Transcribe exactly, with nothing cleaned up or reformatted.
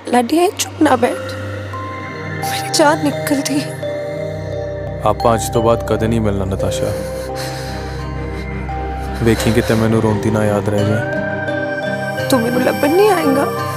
लाडिया चुप ना बैठ, मेरी जान निकलती है। ਆਪਾਂ ਅੱਜ ਤੋਂ ਬਾਅਦ ਕਦੇ ਨਹੀਂ ਮਿਲਣਾ ਨਤਾਸ਼ਾ। ਵੇਖੀ ਕਿਤੇ ਮੈਨੂੰ ਰੋਂਦੀ ਨਾ ਯਾਦ ਰਹਿ ਜਾਏ। तू मेनू लभन नहीं आएगा।